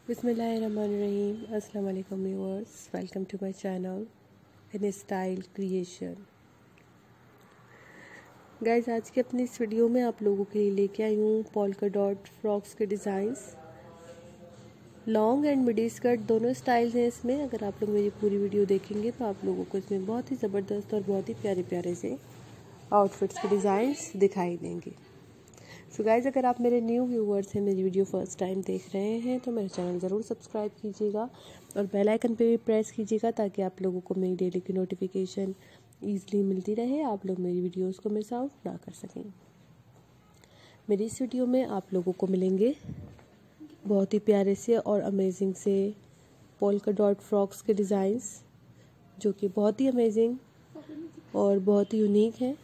बिस्मिल्लाहिर्रहमानिर्रहीम। अस्सलाम वालेकुम viewers, welcome to my channel in style creation. Guys, आज की अपनी इस वीडियो में आप लोगों के लिए लेके आई हूँ पोल्का डॉट फ्रॉक्स के designs. Long and midi skirt दोनों स्टाइल्स हैं इसमें। अगर आप लोग मेरी पूरी वीडियो देखेंगे तो आप लोगों को इसमें बहुत ही ज़बरदस्त और बहुत ही प्यारे प्यारे से आउटफिट्स के डिज़ाइंस दिखाई देंगे। सो गाइज, अगर आप मेरे न्यू व्यूवर्स हैं, मेरी वीडियो फर्स्ट टाइम देख रहे हैं, तो मेरे चैनल ज़रूर सब्सक्राइब कीजिएगा और बेल आइकन पे भी प्रेस कीजिएगा ताकि आप लोगों को मेरी डेली की नोटिफिकेशन ईज़िली मिलती रहे, आप लोग मेरी वीडियोस को मिस आउट ना कर सकें। मेरी इस वीडियो में आप लोगों को मिलेंगे बहुत ही प्यारे से और अमेजिंग से पोल्का डॉट फ्रॉक्स के डिज़ाइंस, जो कि बहुत ही अमेजिंग और बहुत ही यूनिक है।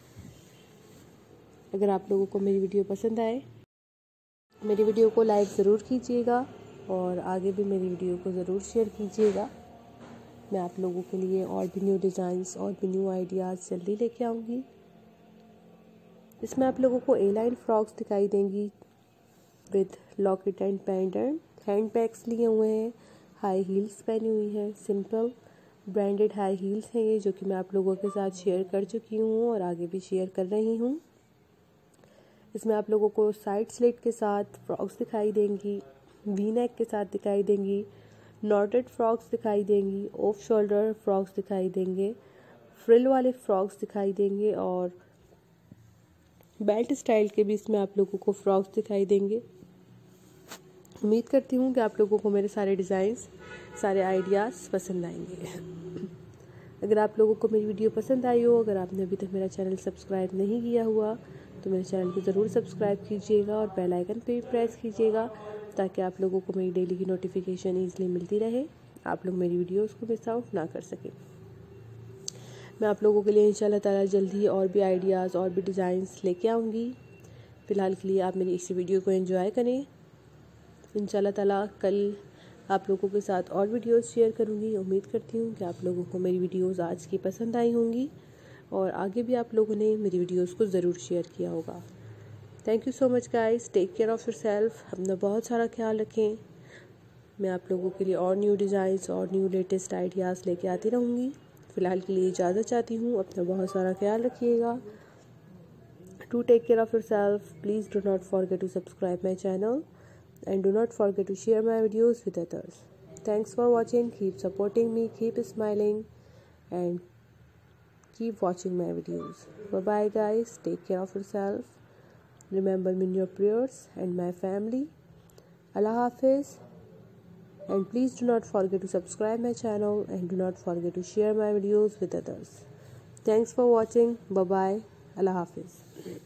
अगर आप लोगों को मेरी वीडियो पसंद आए, मेरी वीडियो को लाइक ज़रूर कीजिएगा और आगे भी मेरी वीडियो को ज़रूर शेयर कीजिएगा। मैं आप लोगों के लिए और भी न्यू डिज़ाइंस और भी न्यू आइडियाज़ जल्दी लेके आऊँगी। इसमें आप लोगों को ए लाइन फ्रॉक्स दिखाई देंगी with locket and pendant, hand bags लिए हुए हैं, हाई हील्स पहनी हुई हैं, सिंपल ब्रांडेड हाई हील्स हैं ये, जो कि मैं आप लोगों के साथ शेयर कर चुकी हूँ और आगे भी शेयर कर रही हूँ। इसमें आप लोगों को साइड स्लिट के साथ फ्रॉक्स दिखाई देंगी, वी नेक के साथ दिखाई देंगी, नॉटेड फ्रॉक्स दिखाई देंगी, ऑफ शोल्डर फ्रॉक्स दिखाई देंगे, फ्रिल वाले फ्रॉक्स दिखाई देंगे और बेल्ट स्टाइल के भी इसमें आप लोगों को फ्रॉक्स दिखाई देंगे। उम्मीद करती हूँ कि आप लोगों को मेरे सारे डिज़ाइंस, सारे आइडियाज़ पसंद आएंगे। अगर आप लोगों को मेरी वीडियो पसंद आई हो, अगर आपने अभी तक मेरा चैनल सब्सक्राइब नहीं किया हुआ, तो मेरे चैनल को ज़रूर सब्सक्राइब कीजिएगा और बेल आइकन पे भी प्रेस कीजिएगा ताकि आप लोगों को मेरी डेली की नोटिफिकेशन ईजिली मिलती रहे, आप लोग मेरी वीडियोस को मिस आउट ना कर सकें। मैं आप लोगों के लिए इंशाल्लाह ताला जल्दी और भी आइडियाज़ और भी डिज़ाइंस लेके आऊँगी। फ़िलहाल के लिए आप मेरी इसी वीडियो को एंजॉय करें। इंशाल्लाह ताला कल आप लोगों के साथ और वीडियोस शेयर करूँगी। उम्मीद करती हूँ कि आप लोगों को मेरी वीडियोस आज की पसंद आई होंगी और आगे भी आप लोगों ने मेरी वीडियोस को ज़रूर शेयर किया होगा। Thank you so much guys, take care of yourself. अपना बहुत सारा ख्याल रखें। मैं आप लोगों के लिए और न्यू डिज़ाइंस और न्यू लेटेस्ट आइडियाज़ लेके आती रहूँगी। फ़िलहाल के लिए इजाज़त चाहती हूँ। अपना बहुत सारा ख्याल रखिएगा। To take care of yourself, please do not forget to subscribe my channel and do not forget to share my videos with others. Thanks for watching. Keep supporting me, keep smiling and keep watching my videos. Bye bye guys, take care of yourself. Remember me in your prayers and my family. Allah Hafiz. And please do not forget to subscribe my channel and do not forget to share my videos with others. Thanks for watching. Bye bye. Allah Hafiz.